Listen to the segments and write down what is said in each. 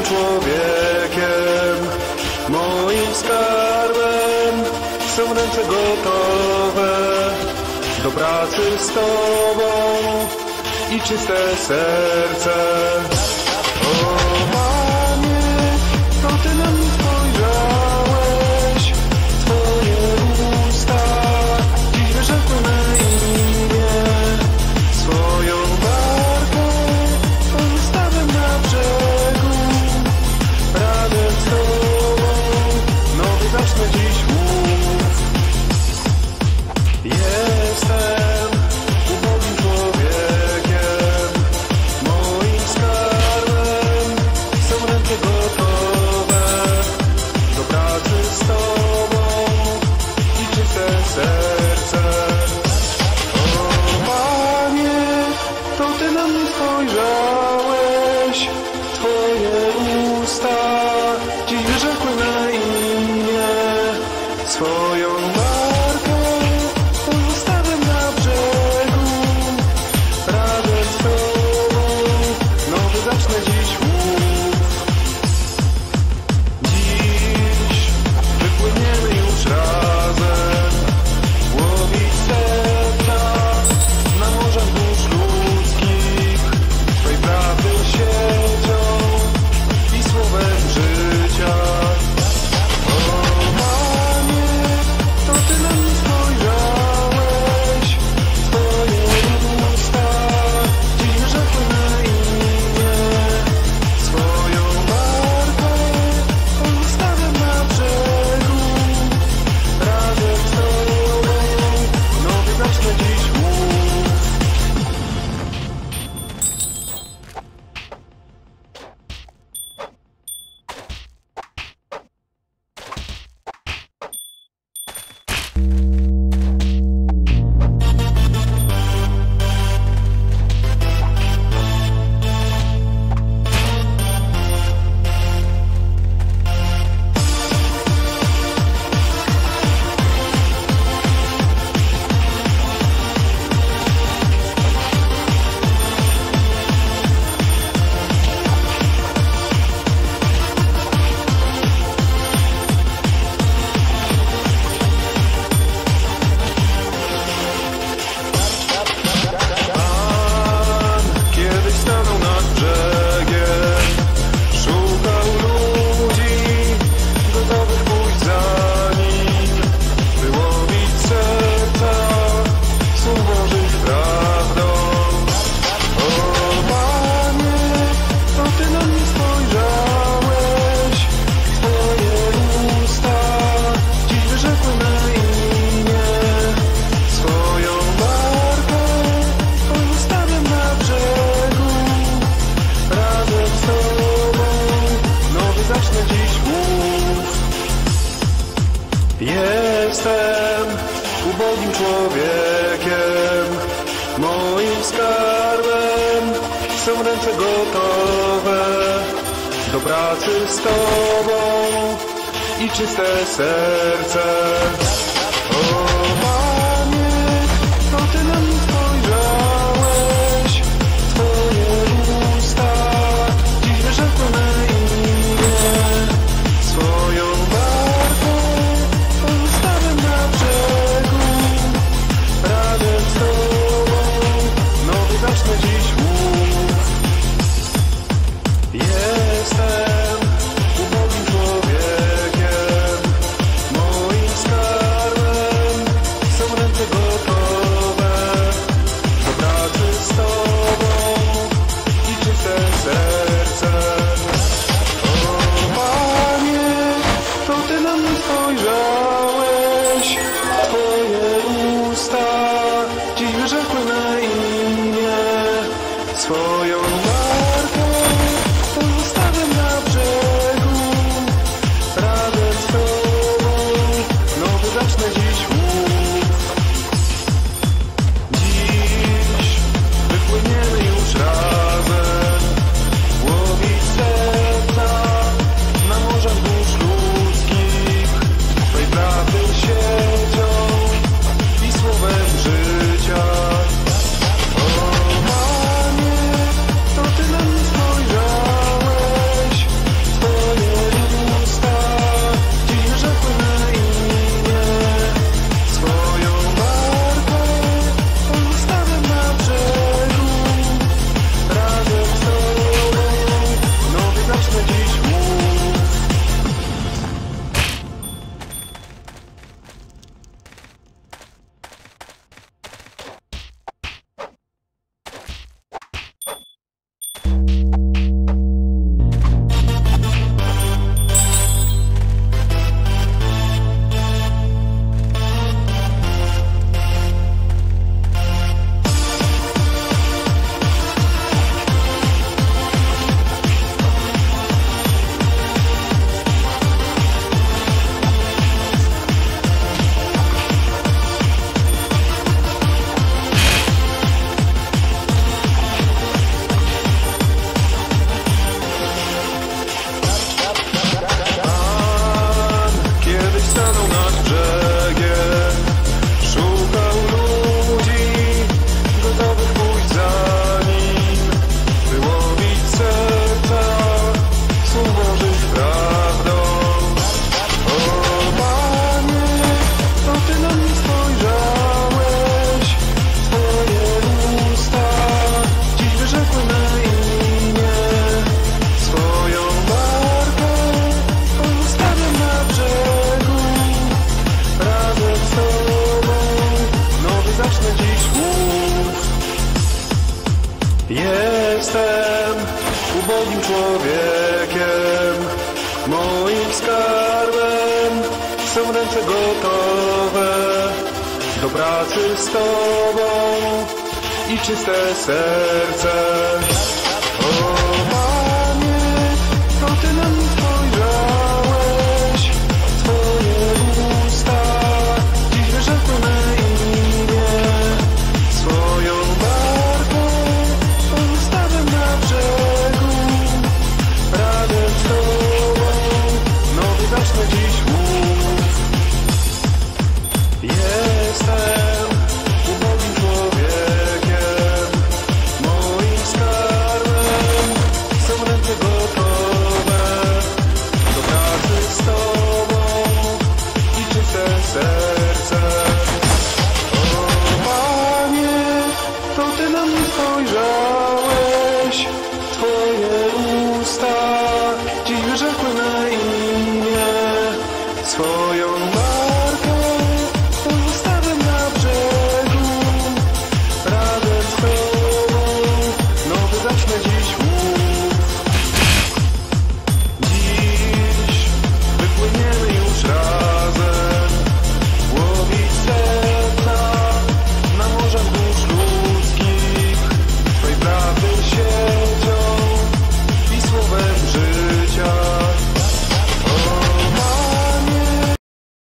człowiekiem, moim skarbem. Są ręce gotowe do pracy z Tobą i czyste serce. O Panie, to Ty na mnie spojrzałeś, Twoje usta dziś wyrzekły me imię. Swoją barkę pozostawiam na brzegu, razem z Tobą nowy zacznę dziś łów. Jestem ubogim człowiekiem, moim skarbem są ręce gotowe do pracy z Tobą i czyste serce. O Panie, to Ty na mnie spojrzałeś, Twoje usta dziś wyrzekły me imię. Swoją barkę pozostawiam na brzegu, razem z Tobą nowy zacznę dziś łów. Dziś wypłyniemy już razem, łowić serca na morzach burz ludzkich, Twej prawdy siecią i słowem życia. O Panie, to Ty na mnie spojrzałeś, Twoje usta dziś wyrzekły me imię. Swoją barkę pozostawiam na brzegu, razem z Tobą nowy zacznę dziś łów. Pan kiedyś stanął nad brzegiem, szukał ludzi gotowych pójść za nim, by łowić serca słów Bożych prawdą. O Panie, to Ty na mnie spojrzałeś, Twoje usta dziś wyrzekły me imię. Swoją barkę pozostawiam na brzegu, razem z Tobą nowy zacznę dziś łów. Jestem ubogim człowiekiem, moim skarbem są ręce gotowe do pracy z Tobą i czyste serce. O Panie, to Ty na mnie spojrzałeś, Twoje usta dziś wyrzekły me imię. Swoją barkę pozostawiam na brzegu, razem z Tobą nowy zacznę dziś łów. Jestem ubogim człowiekiem, moim skarbem są ręce gotowe do pracy z Tobą i czyste serce. O Panie, to Ty na mnie spojrzałeś, Twoje usta dziś wyrzekły me imię. Swoją barkę pozostawiam na brzegu, razem z Tobą nowy zacznę dziś łów. Dziś wypłyniemy już razem, łowić serca na morzach burz ludzkich, Twej prawdy siecią człowiekiem, moim skarbem. Są ręce gotowe do pracy z Tobą i czyste serce. O Panie, to Ty na mnie spojrzałeś, Twoje usta dziś wyrzekły me imię. Swoją barkę pozostawiam na brzegu, razem z Tobą nowy zacznę dziś łów. Jestem ubogim człowiekiem, moim skarbem są ręce gotowe do pracy z Tobą i czyste serce. O Panie, to Ty na mnie spojrzałeś, Twoje usta dziś wyrzekły me imię. Swoją markę pozostawiam na brzegu, razem z Tobą nowy zacznę dziś łów. Dziś wypłyniemy już razem, łowić serca na morzach dusz ludzkich, Twej prawdy siecią i słowem życia.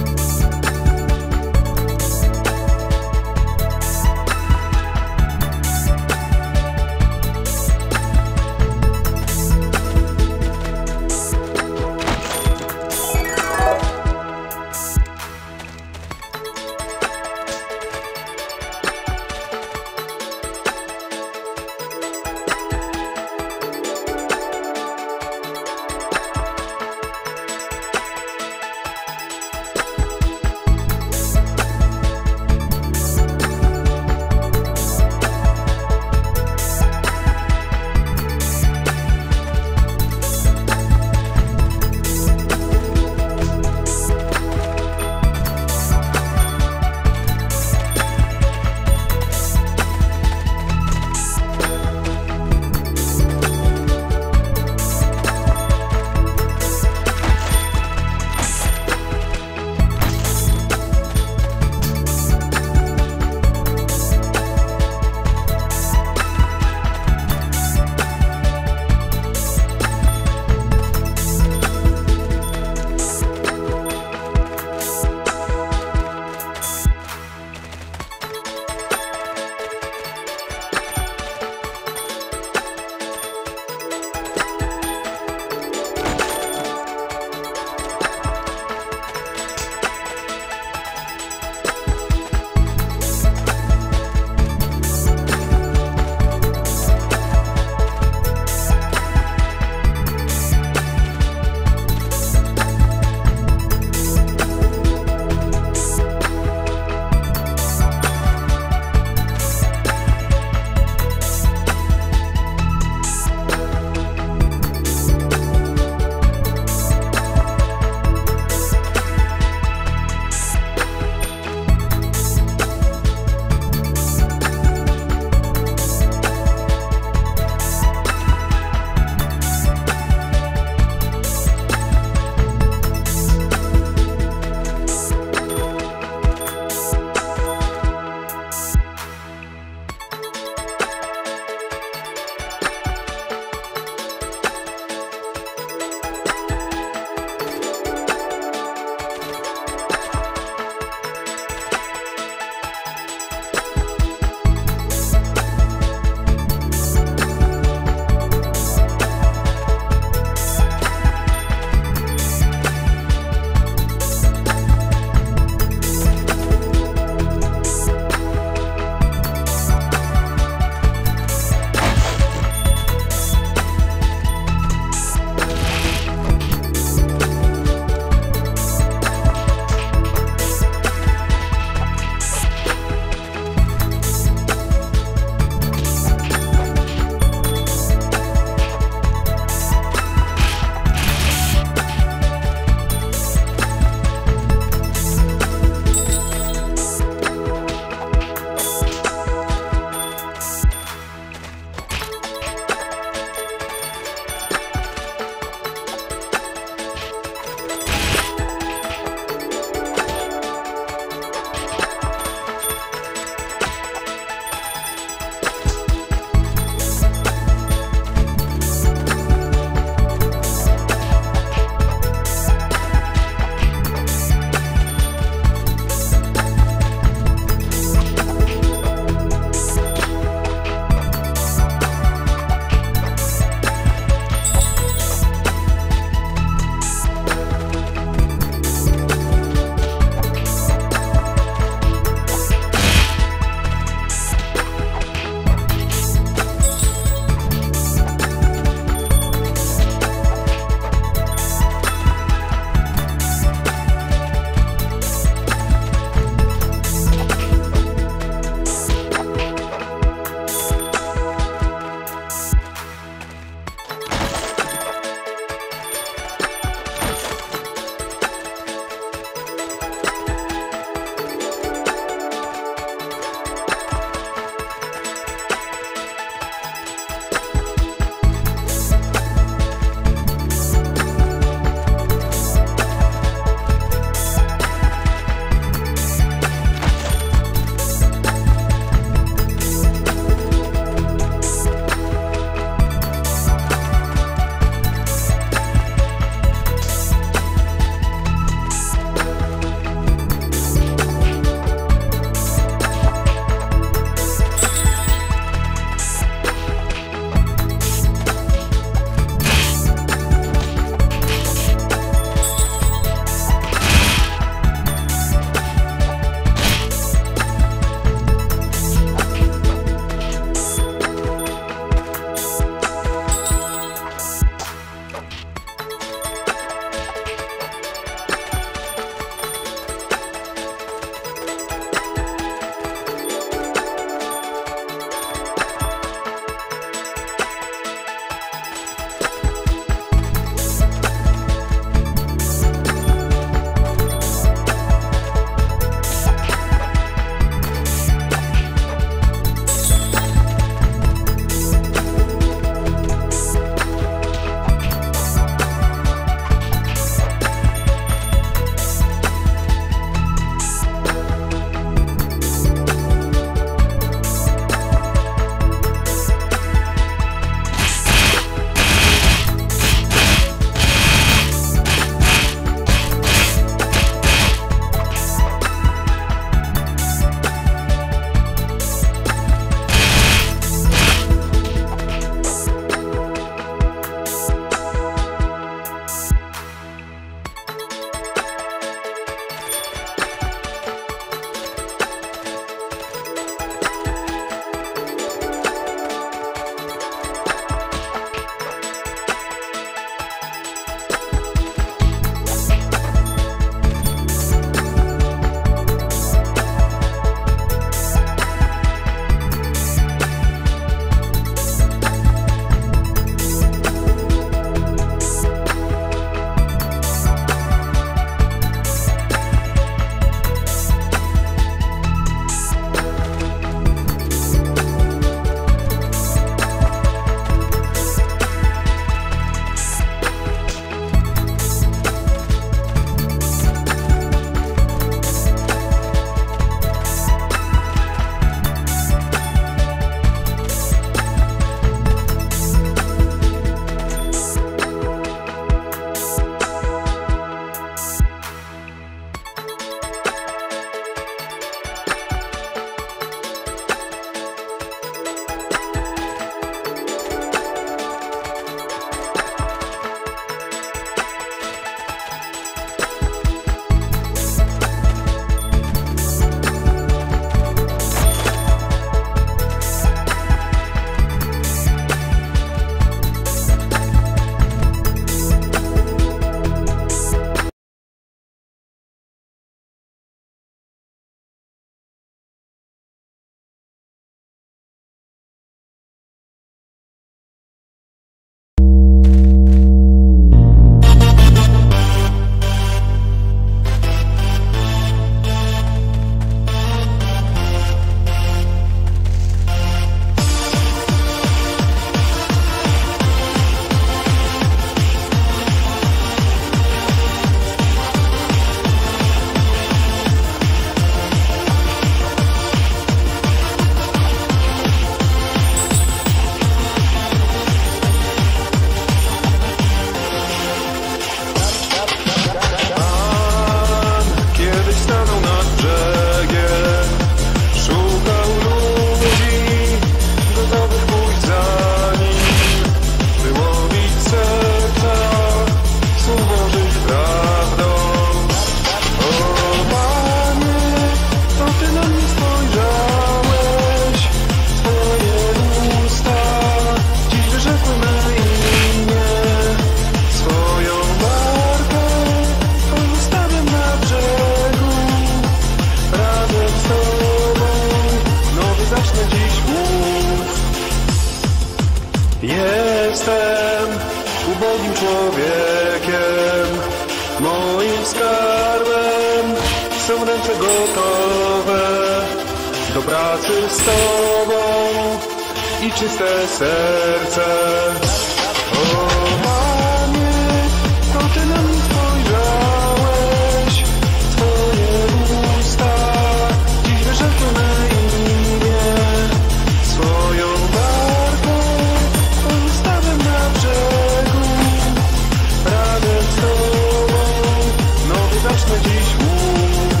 Jestem ubogim człowiekiem, moim skarbem są ręce gotowe do pracy z Tobą i czyste serce. O Panie, to Ty na mnie spojrzałeś, Twoje usta dziś wyrzekły me imię, swoją barką pozostawiam na brzegu, razem z Tobą nowy zacznę dziś łów.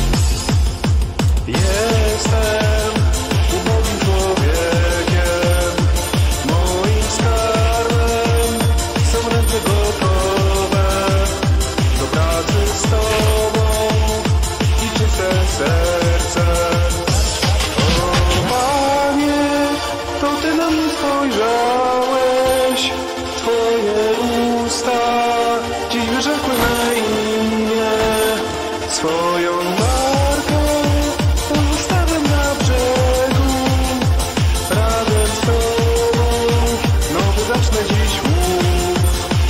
Jestem ubogim człowiekiem, moim skarbem są ręce gotowe do pracy z Tobą i czyste serce. O Panie, to Ty na mnie spojrzałeś, Twoje usta dziś wyrzekły me imię, swoją markę pozostawiam na brzegu, razem z Tobą nowy zacznę dziś łów.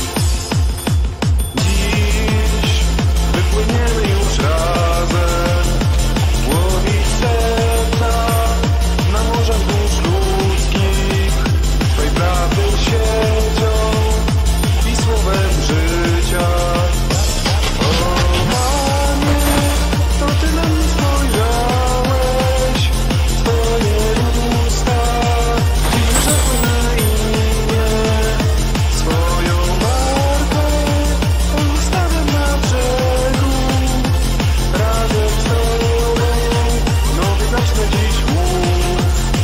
Dziś wypłyniemy już razem, łowić serca na morzach dusz ludzkich, Twej prawdy siecią i słowem życia. O Panie, to Ty na mnie spojrzałeś, Twoje usta dziś wyrzekły me imię, swoją markę pozostawiam na brzegu, razem z Tobą nowy zacznę dziś łów.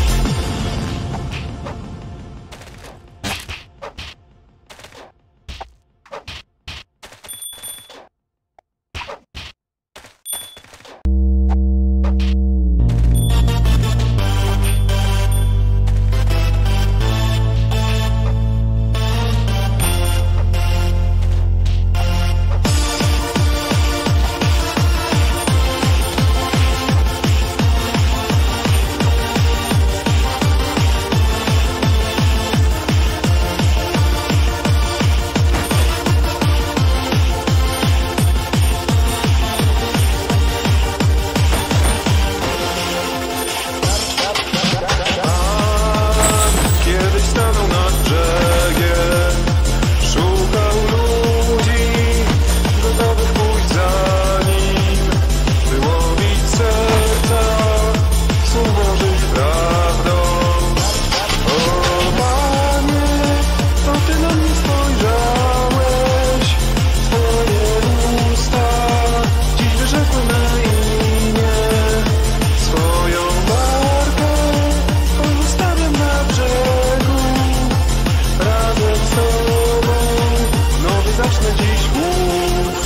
Kiedyś stanął nad brzegiem, szukał ludzi gotowych pójść za nim, by łowić serca słów Bożych prawdą. O Panie, to Ty na mnie spojrzałeś, Twoje usta dziś wyrzekły me imię, swoją barkę pozostawiam na brzegu, razem z Tobą nowy zacznę dziś łów.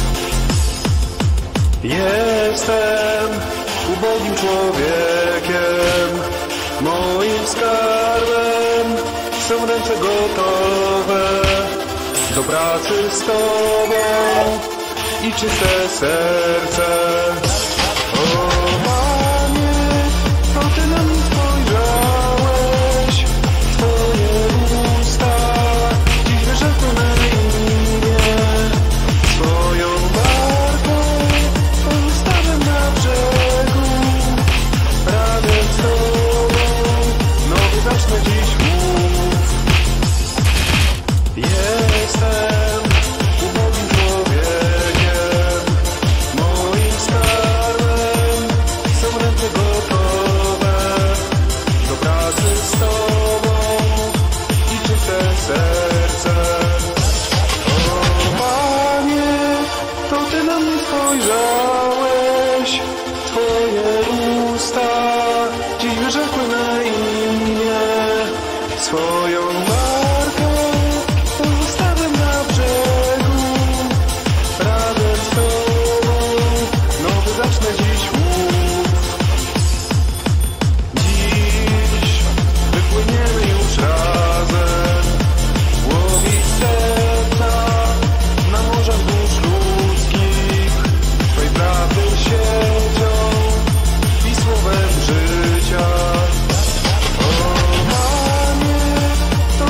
Jestem ubogim człowiekiem, moim skarbem są ręce gotowe do pracy z Tobą i czyste serce. O Panie, to Ty na mnie spojrzałeś, Twoje usta dziś wyrzekły me imię, swoją barką pozostawiam na brzegu, razem z Tobą nowy zacznę dziś łów. Jestem ubogim człowiekiem, moim skarbem są ręce gotowe do pracy z Tobą i czyste serce. O Panie, to Ty na mnie spojrzałeś, Twoje usta dziś wyrzekły me imię, swoją markę pozostawiam na brzegu, razem z Tobą nowy zacznę dziś łów. Dziś wypłyniemy już razem, łowić serca na morzach dusz ludzkich, Twej prawdy siecią i słowem życia. O Panie, to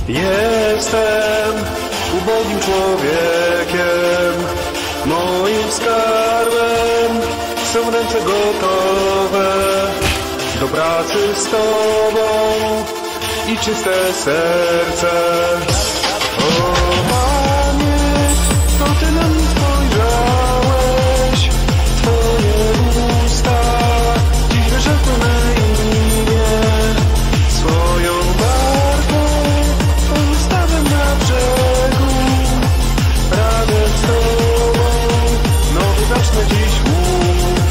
Jestem ubogim człowiekiem, moim skarbem są ręce gotowe do pracy z Tobą i czyste serce. O Panie, to Ty na mnie spojrzałeś, Twoje usta dziś wyrzekły me imię, swoją barkę pozostawiam na brzegu, radę z Tobą, nowy zacznę dziś mów.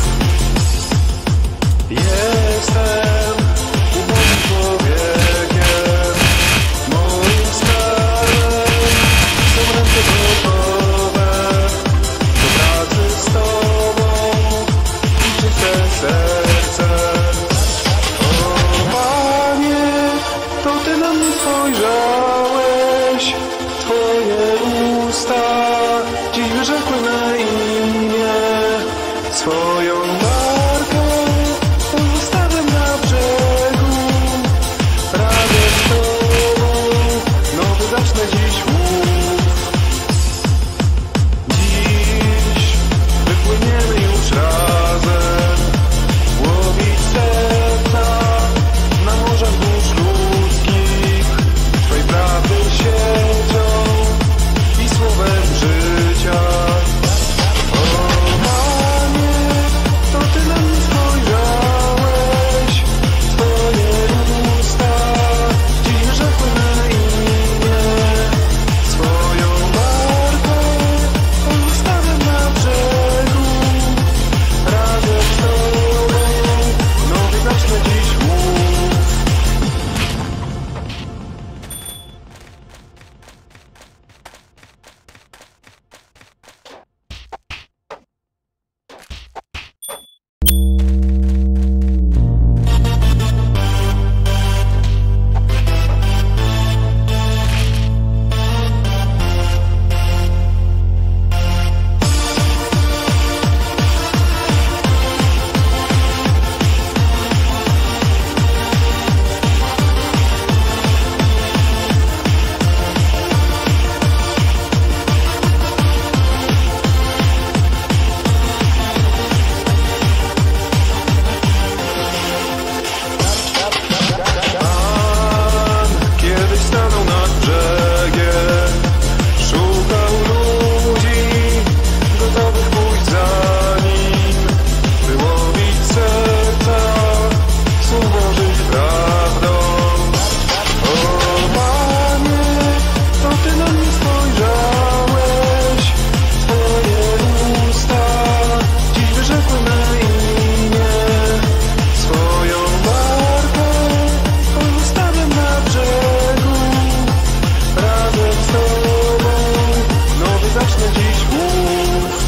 Jestem ubogim człowiekiem, moim skarbem są ręce gotowe do pracy z Tobą i czyste serce. O Panie, to Ty na mnie spojrzałeś, Twoje usta dziś wyrzekły me imię, swoją markę pozostawiam na brzegu, radę z Tobą, nowy zacznę dziś mów. Dziś wypłyniemy już razem, łowić serca na morzach burz ludzkich, Twej prawdy siecią i słowem życia. O Panie, to Ty na mnie spojrzałeś, Twoje usta dziś wyrzekły me imię, swoją barkę pozostawiam na brzegu, radę z Tobą, nowy zacznę dziś mów. Pan kiedyś stanął nad brzegiem, szukał ludzi gotowych pójść za nim, wyłowić serca słów Bożych prawdą. O Panie, to Ty na mnie spojrzałeś, Twoje usta dziś wyrzekły me imię, swoją barkę pozostawiam na brzegu, razem z Tobą, nowy zacznę dziś mów.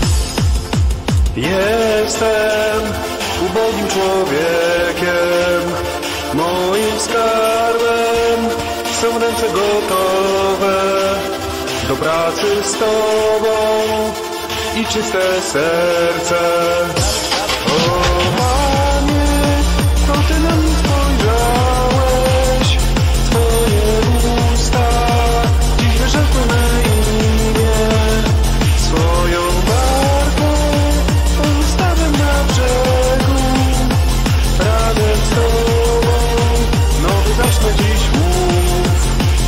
Jestem ubogim człowiekiem, moim skarbem są ręce gotowe do pracy z Tobą i czyste serce. O Panie, to Ty na mnie spojrzałeś, Twoje usta dziś wyrzekły me imię, swoją barkę pozostawiam na brzegu, radę z Tobą, nowy zacznę dziś mów.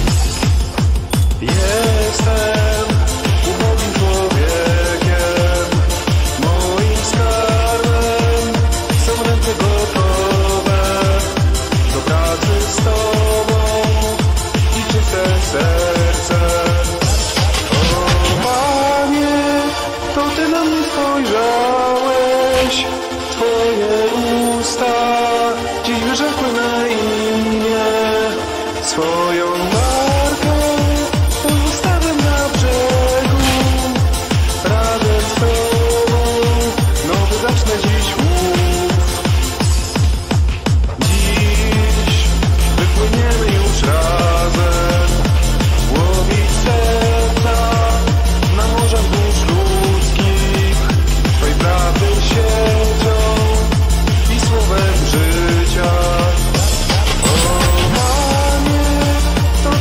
Jestem ubogim człowiekiem, moim skarbem są ręce gotowe do pracy z Tobą i czyste serce. O Panie, to Ty na mnie spojrzałeś, Twoje usta dziś wyrzekły me imię, swoją markę pozostawiam na brzegu, radę z Tobą, nowy zacznę dziś mów. Dziś wypłyniemy już razem, łowić serca na morzach burz ludzkich, Twej prawdy siecią i słowem życia. O Panie, to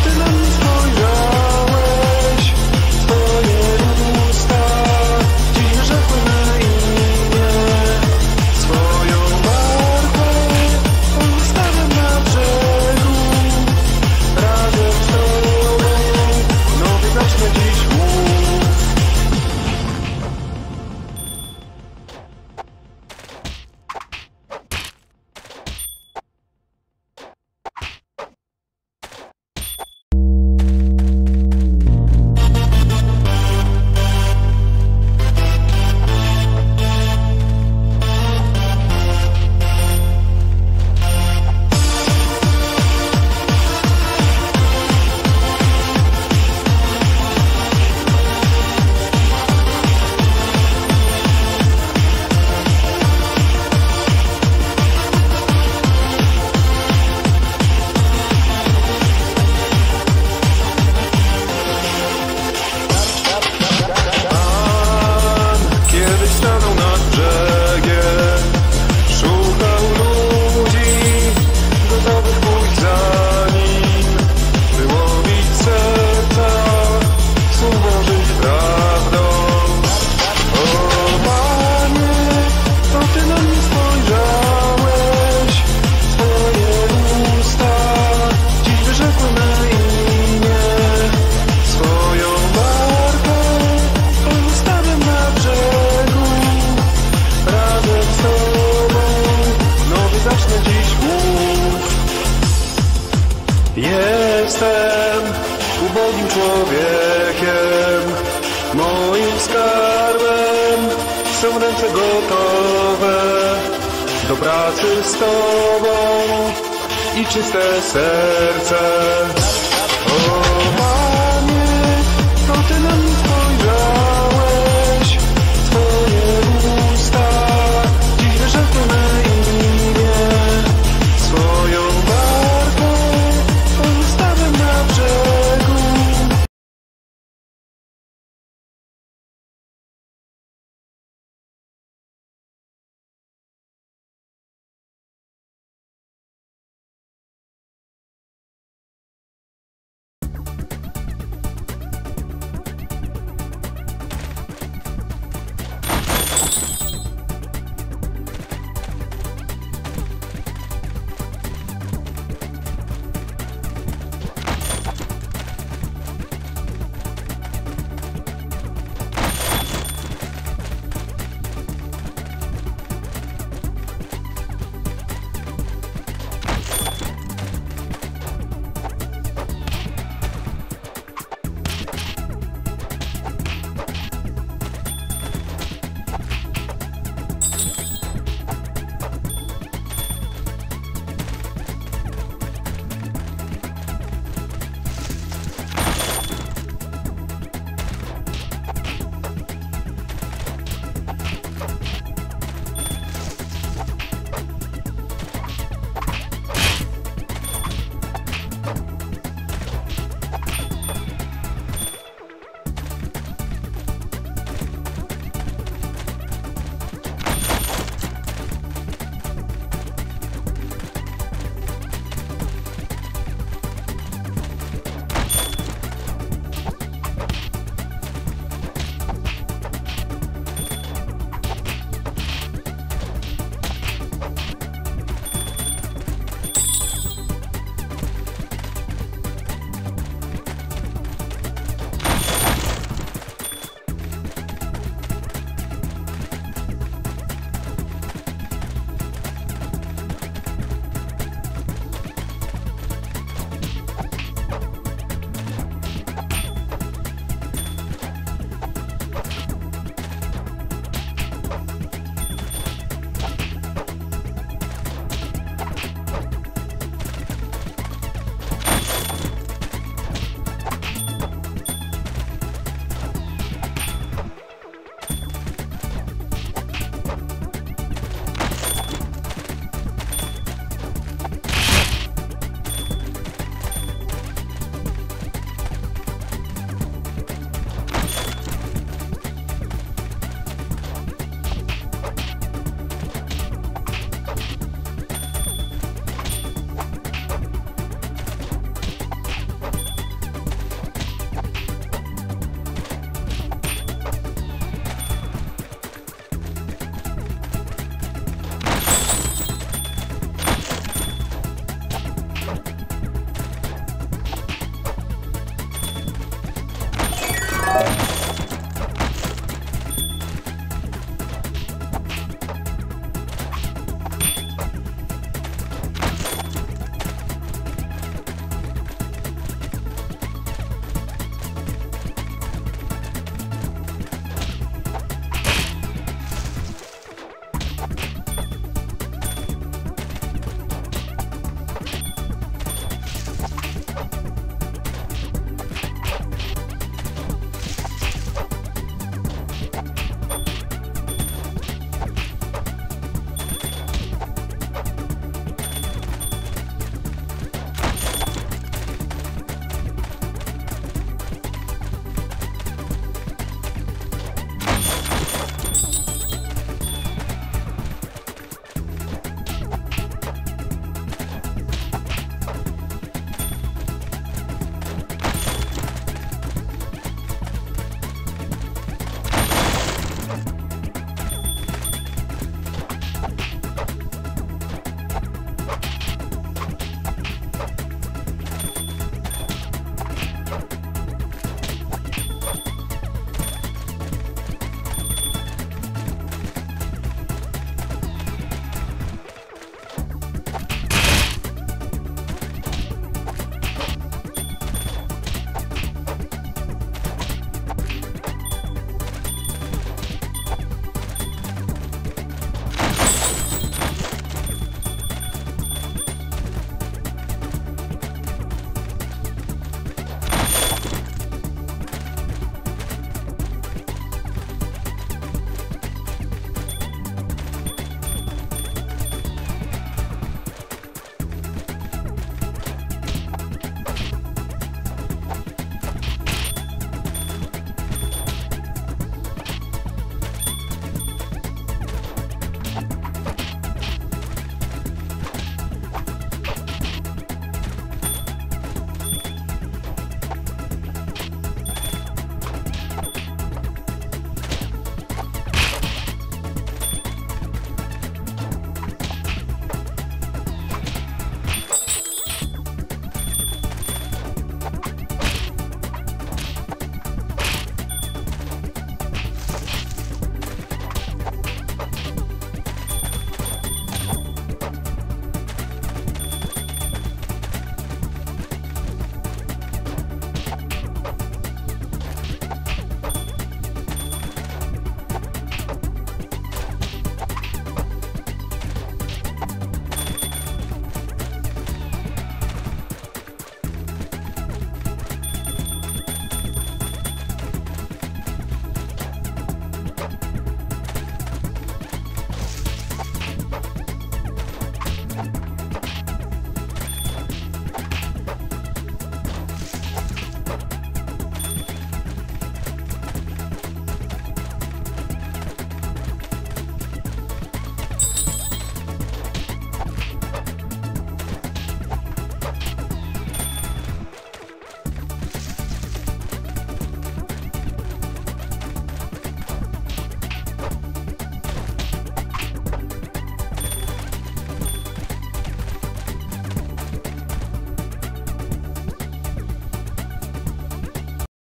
człowiekiem. Moim skarbem są ręce gotowe do pracy z Tobą i czyste serce. O Panie, to Ty na mnie spojrzałeś, Twoje usta dziś wyrzekły imię. Swoją barkę pozostawiam na brzegu.